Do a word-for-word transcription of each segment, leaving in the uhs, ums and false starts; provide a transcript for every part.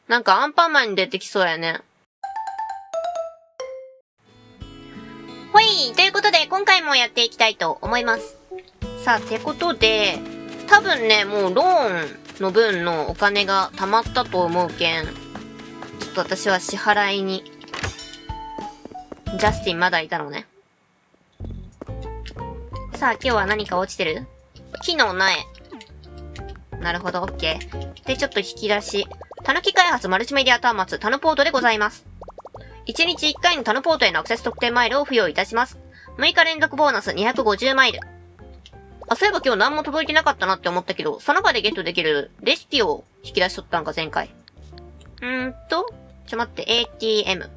なんかアンパンマンに出てきそうやね。ほい、ということで今回もやっていきたいと思います。さあ、てことで、多分ね、もうローンの分のお金が貯まったと思うけん、ちょっと私は支払いに、ジャスティンまだいたのね。さあ、今日は何か落ちてる？木の苗。なるほど、オッケー。で、ちょっと引き出し。タヌキ開発マルチメディア端末、タヌポートでございます。いちにちいっかいのタヌポートへのアクセス特典マイルを付与いたします。むいか連続ボーナスにひゃくごじゅうマイル。あ、そういえば今日何も届いてなかったなって思ったけど、その場でゲットできるレシピを引き出しとったんか、前回。うーんと、ちょ待って、エーティーエム。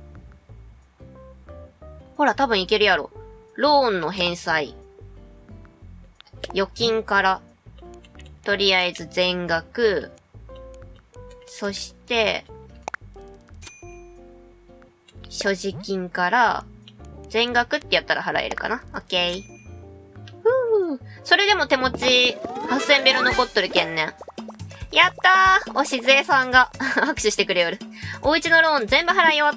ほら、多分いけるやろ。ローンの返済。預金から、とりあえず全額。そして、所持金から、全額ってやったら払えるかな？オッケー。ふぅ。それでも手持ち、はっせんベル残っとるけんね。やったー！おしずえさんが拍手してくれよる。お家のローン全部払い終わった。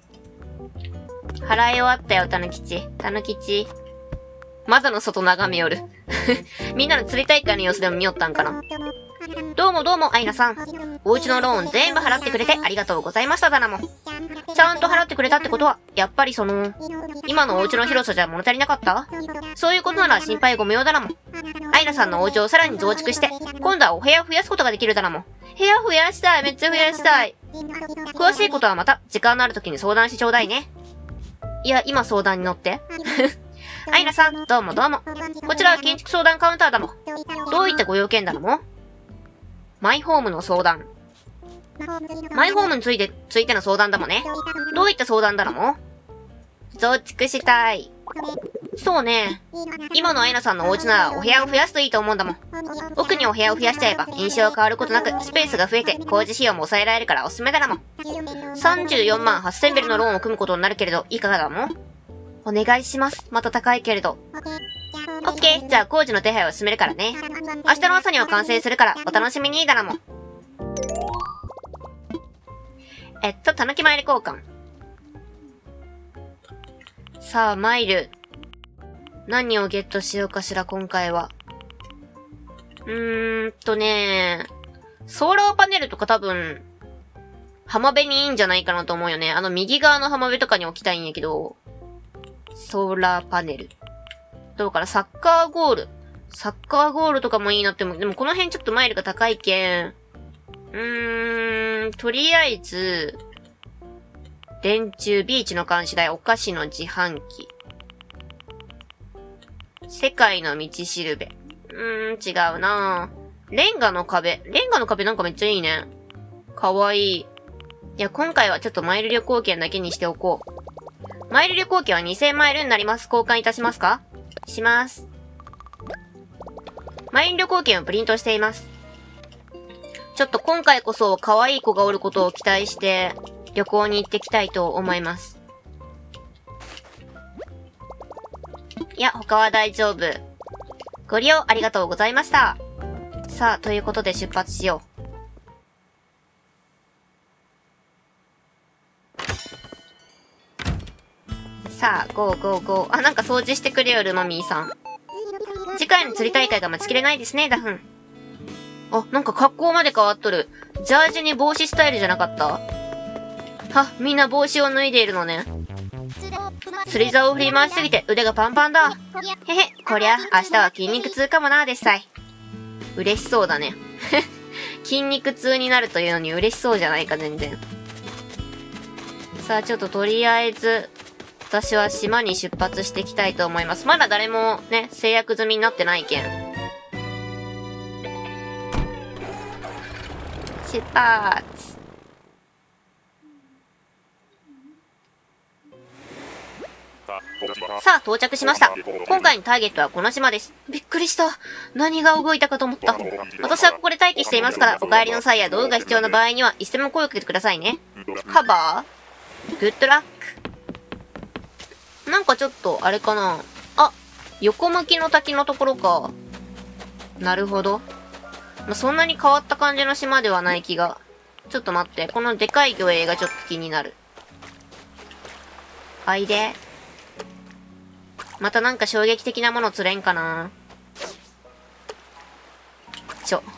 払い終わったよ、たぬきち。たぬきち。窓の外眺めよる。みんなの釣り大会の様子でも見よったんかな。どうもどうも、アイナさん。お家のローン全部払ってくれてありがとうございましただなも。ちゃんと払ってくれたってことは、やっぱりその、今のお家の広さじゃ物足りなかった？そういうことなら心配ご無用だなも。アイナさんのお家をさらに増築して、今度はお部屋を増やすことができるだなも。部屋増やしたい、めっちゃ増やしたい。詳しいことはまた、時間のある時に相談してちょうだいね。いや、今相談に乗って。アイナさん、どうもどうも。こちらは建築相談カウンターだもん。どういったご用件だもん？マイホームの相談。マイホームについて、ついての相談だもんね。どういった相談だもん？増築したい。そうね。今のアイナさんのお家ならお部屋を増やすといいと思うんだもん。奥にお部屋を増やしちゃえば印象が変わることなくスペースが増えて工事費用も抑えられるからおすすめだなもん。さんじゅうよんまんはっせんベルのローンを組むことになるけれど、いかがだもん？お願いします。また高いけれど。オッケー。じゃあ工事の手配を進めるからね。明日の朝には完成するからお楽しみにだなもん。えっと、たぬきマイル交換。さあ、マイル。何をゲットしようかしら、今回は。うーんとねソーラーパネルとか多分、浜辺にいいんじゃないかなと思うよね。あの右側の浜辺とかに置きたいんやけど、ソーラーパネル。どうかな、サッカーゴール。サッカーゴールとかもいいなって思う。でもこの辺ちょっとマイルが高いけん。うーん、とりあえず、電柱、ビーチの監視台、お菓子の自販機。世界の道しるべ。うーん、違うなぁ。レンガの壁。レンガの壁なんかめっちゃいいね。かわいい。いや、今回はちょっとマイル旅行券だけにしておこう。マイル旅行券はにせんマイルになります。交換いたしますか？します。マイル旅行券をプリントしています。ちょっと今回こそ可愛い子がおることを期待して旅行に行ってきたいと思います。いや、他は大丈夫。ご利用ありがとうございました。さあ、ということで出発しよう。さあ、ゴーゴーゴー。あ、なんか掃除してくれよるマミーさん。次回の釣り大会が待ちきれないですね、ダフン。あ、なんか格好まで変わっとる。ジャージに帽子スタイルじゃなかった？は、みんな帽子を脱いでいるのね。釣り竿を振り回しすぎて腕がパンパンだ。へへ、こりゃ、明日は筋肉痛かもな、でっさい。嬉しそうだね。筋肉痛になるというのに嬉しそうじゃないか、全然。さあ、ちょっととりあえず、私は島に出発していきたいと思います。まだ誰もね、制約済みになってないけん。出発。さあ、到着しました。今回のターゲットはこの島です。びっくりした。何が動いたかと思った。私はここで待機していますから、お帰りの際や道具が必要な場合には、いつでも声をかけてくださいね。カバー？グッドラック。なんかちょっと、あれかな。あ、横向きの滝のところか。なるほど。まあ、そんなに変わった感じの島ではない気がちょっと待って。このでかい魚影がちょっと気になる。あいで。またなんか衝撃的なもの釣れんかな。ちょ。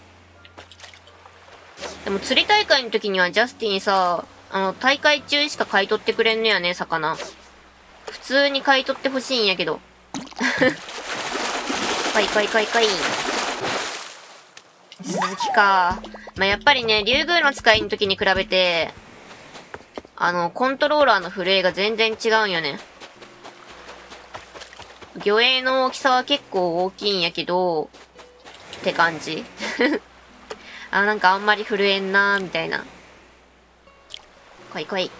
でも釣り大会の時にはジャスティンさ、あの、大会中しか買い取ってくれんのやね、魚。普通に買い取ってほしいんやけど。かいかいかいかい。鈴木か。まあ、やっぱりね、竜宮の使いの時に比べて、あの、コントローラーの震えが全然違うんよね。魚影の大きさは結構大きいんやけど、って感じ。あ、なんかあんまり震えんなー、みたいな。来い来い。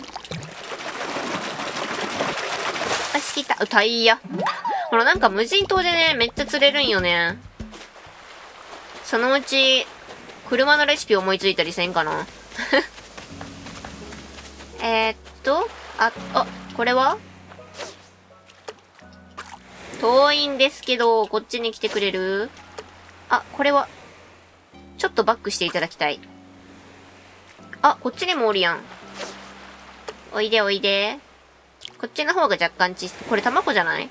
あ、しきた。タイヤ。ほら、なんか無人島でね、めっちゃ釣れるんよね。そのうち、車のレシピ思いついたりせんかな。えっと、あ、あ、これは遠いんですけど、こっちに来てくれる？あ、これは、ちょっとバックしていただきたい。あ、こっちにもおるやん。おいでおいで。こっちの方が若干小さい。これ卵じゃない？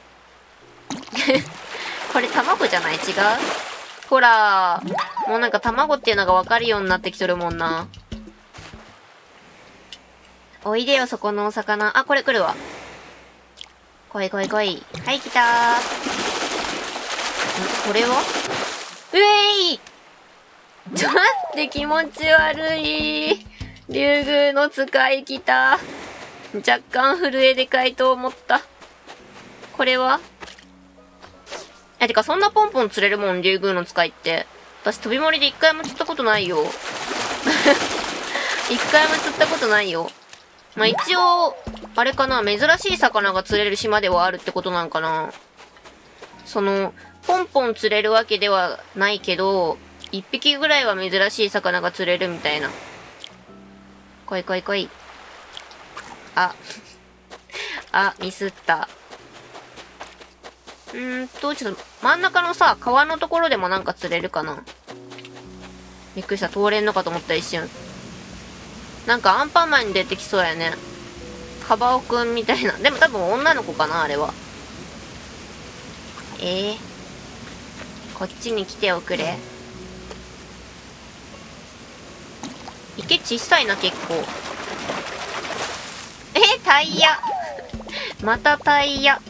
これ卵じゃない？違う？ほら、もうなんか卵っていうのがわかるようになってきとるもんな。おいでよ、そこのお魚。あ、これ来るわ。来い来い来い。はい、来たー。ん、これは？うえい！ちょっと待って、気持ち悪い。竜宮の使い来た。若干震えでかいと思った。これは？え、てかそんなポンポン釣れるもん、竜宮の使いって。私飛び盛りで一回も釣ったことないよ。一回も釣ったことないよ。まあ、一応、あれかな、珍しい魚が釣れる島ではあるってことなんかな。その、ポンポン釣れるわけではないけど、一匹ぐらいは珍しい魚が釣れるみたいな。来い来い来い。あ。あ、ミスった。うーんと、ちょっと、真ん中のさ、川のところでもなんか釣れるかな。びっくりした。通れんのかと思った一瞬。なんかアンパンマンに出てきそうやね。カバオくんみたいな。でも多分女の子かな、あれは。ええー。こっちに来ておくれ。池小さいな、結構。えー、タイヤ。またタイヤ。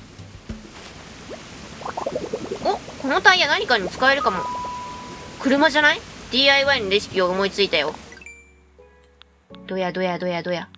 お、このタイヤ何かに使えるかも。車じゃない？ ディーアイワイ のレシピを思いついたよ。どやどやどやどや。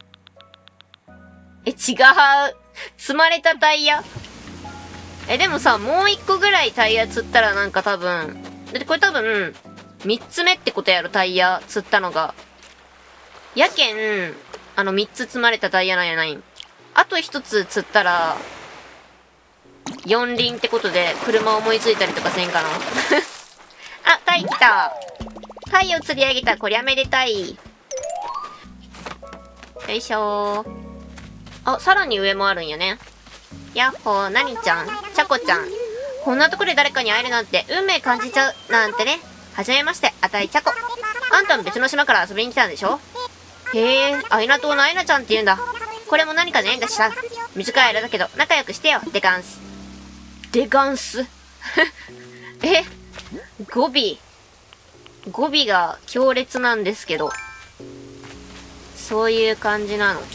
え、違う。積まれたタイヤ。え、でもさ、もう一個ぐらいタイヤ釣ったらなんか多分、だってこれ多分、三つ目ってことやろ、タイヤ釣ったのが。やけん、あの三つ積まれたタイヤなんやないん。あと一つ釣ったら、四輪ってことで車思いついたりとかせんかな。あ、タイ来た。タイを釣り上げた。こりゃめでたい。よいしょー。あ、さらに上もあるんやね。やっほー、なにちゃん、ちゃこちゃん。こんなとこで誰かに会えるなんて、運命感じちゃう、なんてね。はじめまして、あたいちゃこ。あんたも別の島から遊びに来たんでしょ？へえ、アイナ島のアイナちゃんって言うんだ。これも何かの縁だしさ。短い間だけど、仲良くしてよ、デカンス。デカンスえ、語尾。語尾が強烈なんですけど。そういう感じなの。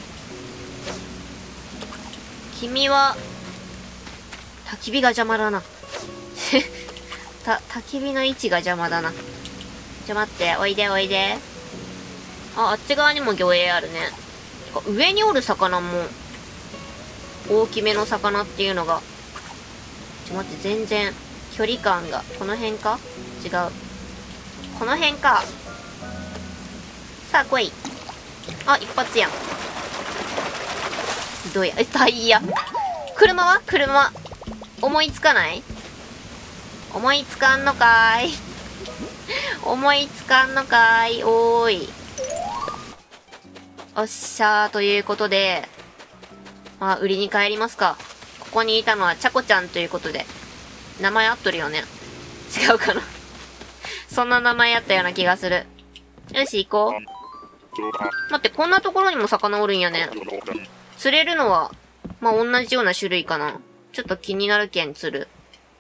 君は、焚き火が邪魔だな。た、焚き火の位置が邪魔だな。ちょ待って、おいでおいで。あ、あっち側にも魚影あるね。上におる魚も、大きめの魚っていうのが。ちょ待って、全然、距離感が、この辺か？違う。この辺か。さあ来い。あ、一発やん。どうや、え、タイヤ。車は？車。思いつかない？思いつかんのかーい。思いつかんのかーい。おーい。おっしゃー、ということで、まあ、売りに帰りますか。ここにいたのはチャコちゃんということで。名前合っとるよね。違うかな。そんな名前あったような気がする。 よし、行こう。待って、こんなところにも魚おるんやね。釣れるのは、まあ、同じような種類かな。ちょっと気になるけん釣る。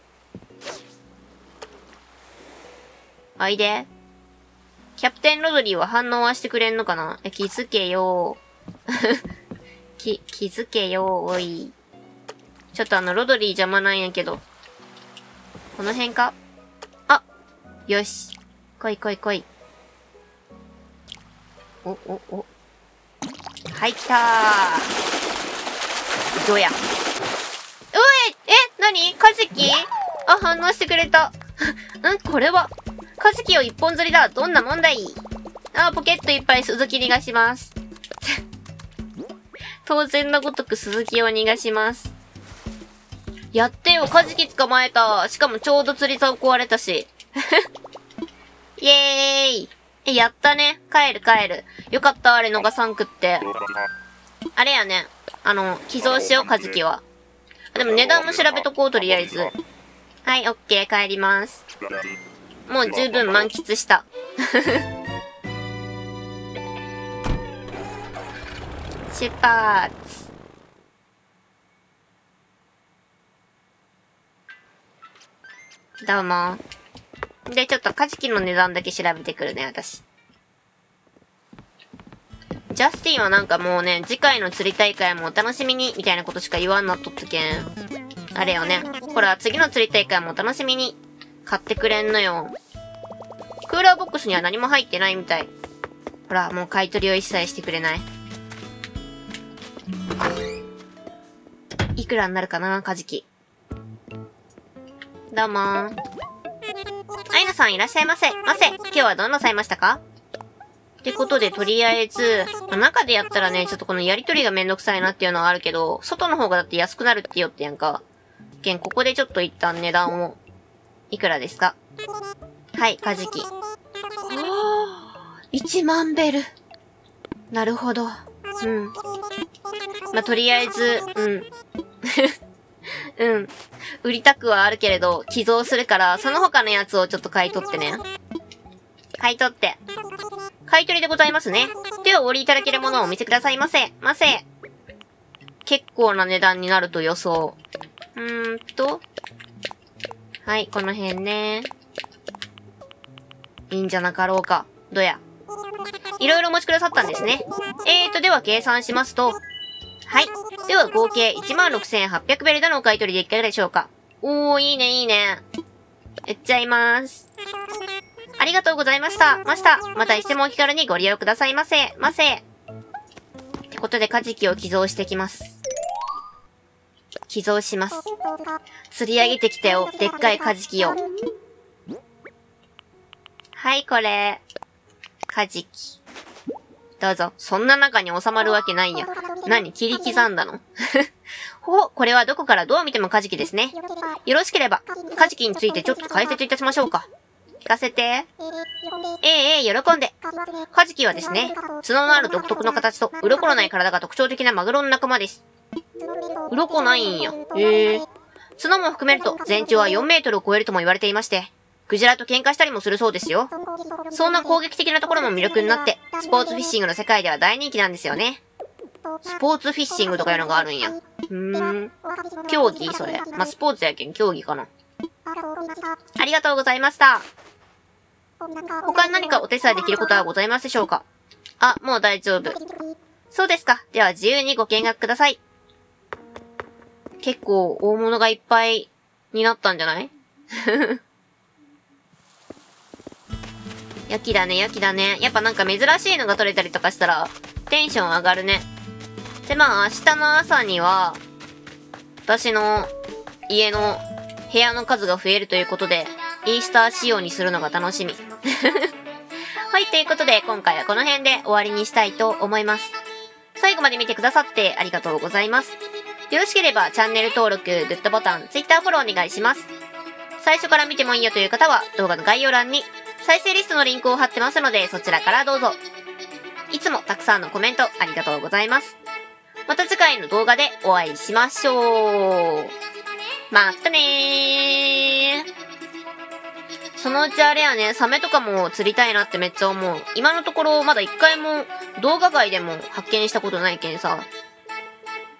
あいで。キャプテンロドリーは反応はしてくれんのかな？え、気づけよき、気づけよおい。ちょっとあの、ロドリー邪魔なんやけど。この辺か？あ、よし。来い来い来い。お、お、お。はい、来たー。どうや。うえ、え、なに？カジキ？あ、反応してくれた。うん、これは。カジキを一本釣りだ。どんなもんだい？あ、ポケットいっぱい鈴木逃がします。当然のごとく鈴木を逃がします。やってよ、カジキ捕まえた。しかもちょうど釣り竿壊れたし。イエーイ。え、やったね。帰る帰る。よかった、あれ逃さんくって。あれやね。あの、寄贈しよう、カジキは。でも値段も調べとこう、とりあえず。はい、オッケー、帰ります。もう十分満喫した。出発。どうも。で、ちょっとカジキの値段だけ調べてくるね、私。ジャスティンはなんかもうね、次回の釣り大会もお楽しみに、みたいなことしか言わんなっとったけん。あれよね。ほら、次の釣り大会もお楽しみに。買ってくれんのよ。クーラーボックスには何も入ってないみたい。ほら、もう買い取りを一切してくれない。いくらになるかな、カジキ。どうもー。アイナさんいらっしゃいませ。ませ。今日はどうなさいましたか？ってことで、とりあえず、まあ、中でやったらね、ちょっとこのやりとりがめんどくさいなっていうのはあるけど、外の方がだって安くなるって言おってやんか。けん、ここでちょっと一旦値段を。いくらですか？はい、カジキ。いちまんベル。なるほど。うん。まあ、とりあえず、うん。うん。売りたくはあるけれど、寄贈するから、その他のやつをちょっと買い取ってね。買い取って。買い取りでございますね。ではお売りいただけるものをお見せくださいませ。ませ。結構な値段になると予想。うーんと。はい、この辺ね。いいんじゃなかろうか。どや。いろいろお持ちくださったんですね。えーと、では計算しますと。はい。では合計 いちまんろくせんはっぴゃくベルでのお買い取りでいかがでしょうか。おー、いいね、いいね。売っちゃいまーす。ありがとうございました。ました。またいつでもお気軽にご利用くださいませ。ませ。ってことでカジキを寄贈してきます。寄贈します。釣り上げてきたよ。でっかいカジキを。はい、これ。カジキ。どうぞ。そんな中に収まるわけないや。何、切り刻んだのほ、これはどこからどう見てもカジキですね。よろしければ、カジキについてちょっと解説いたしましょうか。聞かせて。ええええ、喜んで。カジキはですね、角のある独特の形と、鱗のない体が特徴的なマグロの仲間です。鱗ないんや。へえ。角も含めると、全長はよんメートルを超えるとも言われていまして、クジラと喧嘩したりもするそうですよ。そんな攻撃的なところも魅力になって、スポーツフィッシングの世界では大人気なんですよね。スポーツフィッシングとかいうのがあるんや。うーん。競技それ。まあ、スポーツやけん競技かな。ありがとうございました。他に何かお手伝いできることはございますでしょうか？あ、もう大丈夫。そうですか。では自由にご見学ください。結構大物がいっぱいになったんじゃない？良きだね、良きだね。やっぱなんか珍しいのが取れたりとかしたらテンション上がるね。で、まあ明日の朝には私の家の部屋の数が増えるということで、イースター仕様にするのが楽しみ。はい、ということで今回はこの辺で終わりにしたいと思います。最後まで見てくださってありがとうございます。よろしければチャンネル登録、グッドボタン、Twitter フォローお願いします。最初から見てもいいよという方は動画の概要欄に再生リストのリンクを貼ってますのでそちらからどうぞ。いつもたくさんのコメントありがとうございます。また次回の動画でお会いしましょう。またねー。 そのうちあれやね、サメとかも釣りたいなってめっちゃ思う。今のところまだ一回も動画外でも発見したことないけんさ、